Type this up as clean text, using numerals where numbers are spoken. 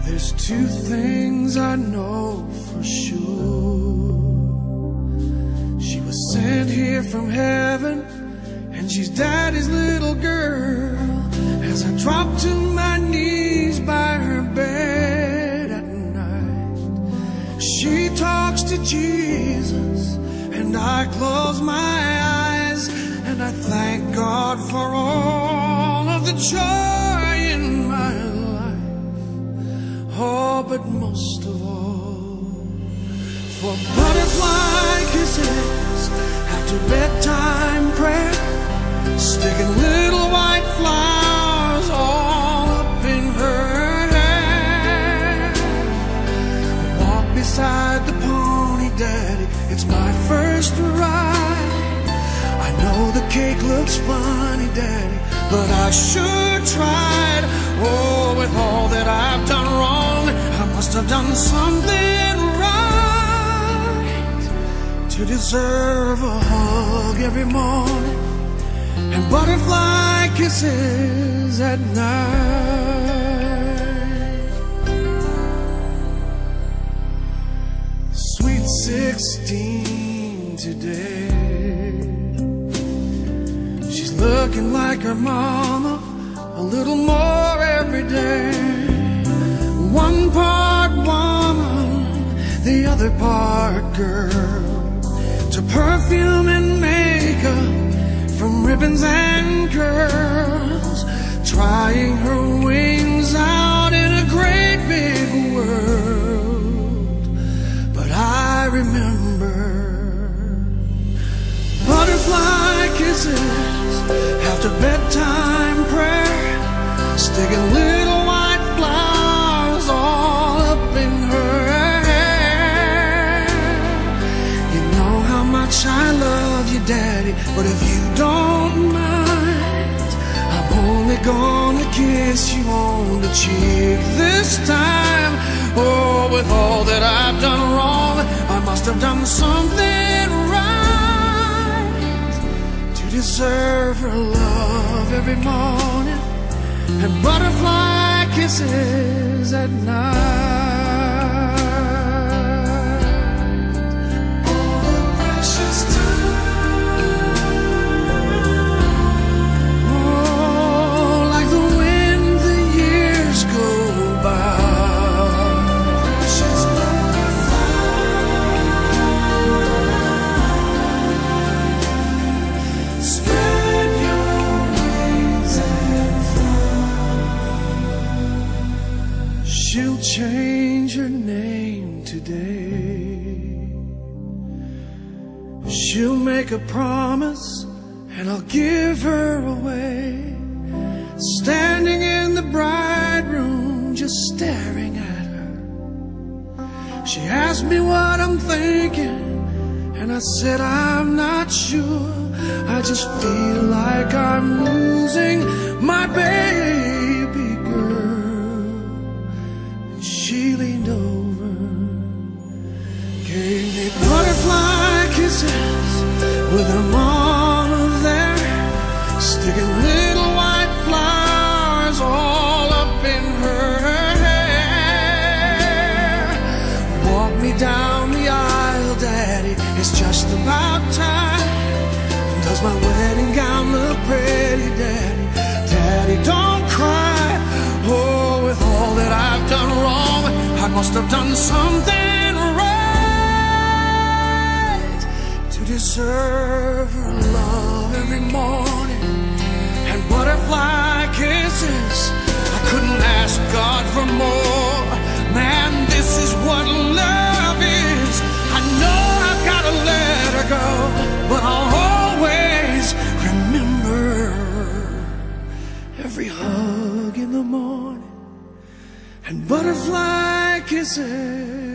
There's two things I know for sure. She was sent here from heaven, and she's Daddy's little girl. As I drop to my knees by her bed at night, she talks to Jesus, and I close my eyes, and I thank God for all of the joy in my life. Oh, but most of all, for butterfly kisses after bedtime prayer, sticking little white flowers all up in her hair. Walk beside the pony, Daddy, it's my first ride. I know the cake looks funny, Daddy, but I sure tried. Oh, with all that I've done wrong, I must have done something right to deserve a hug every morning and butterfly kisses at night. Sweet 16 today, she's looking like her mama a little more every day. One part woman, the other part girl, to perfume and makeup, from ribbons and curls, trying her wings out in a great big world. But I remember butterfly kisses after bedtime prayer, sticking little white flowers all up in her hair. You know how much I love you, Daddy, but if you don't mind, I'm only gonna kiss you on the cheek this time. Oh, with all that I've done wrong, I must have done something right to deserve her love every morning and butterfly kisses at night. All the precious time, oh, like the wind the years go by. Precious butterfly, spread your wings and fly. She'll change her name today. She'll make a promise, and I'll give her away. Standing in the bride room, just staring at her, she asked me what I'm thinking, and I said I'm not sure. I just feel like I'm losing my baby girl. And she leaned over, gave me butterfly kisses with her mama there, sticking little white flowers all up in her hair. Walk me down the aisle, Daddy, it's just about time. Does my wedding gown look pretty, Daddy? Daddy, don't cry. Oh, with all that I've done wrong, I must have done something right to deserve her love every morning and butterfly kisses. I couldn't ask God for more. Man, this is what love is. I know I've got to let her go, but I'll always remember every hug in the morning and butterfly kisses